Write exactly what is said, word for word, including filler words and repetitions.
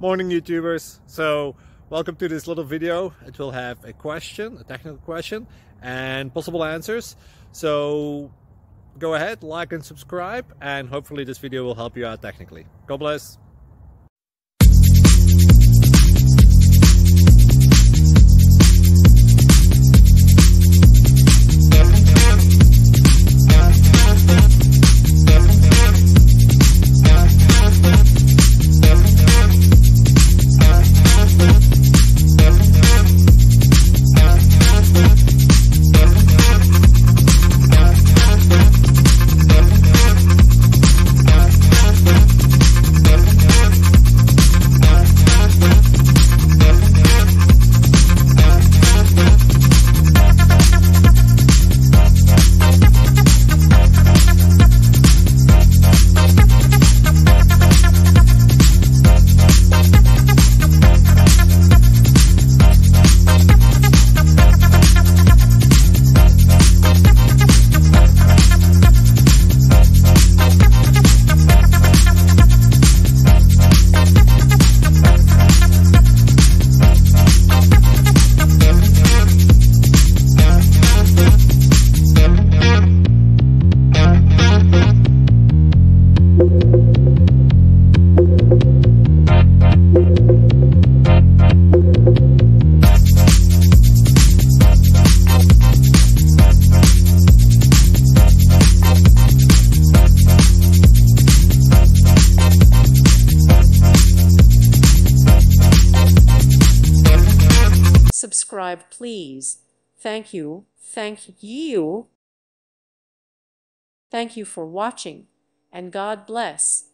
Morning YouTubers. So welcome to this little video. It will have a question, a technical question, and possible answers. So go ahead, like and subscribe, and hopefully this video will help you out technically. God bless. Subscribe, please. Thank you. Thank you. Thank you for watching, and God bless.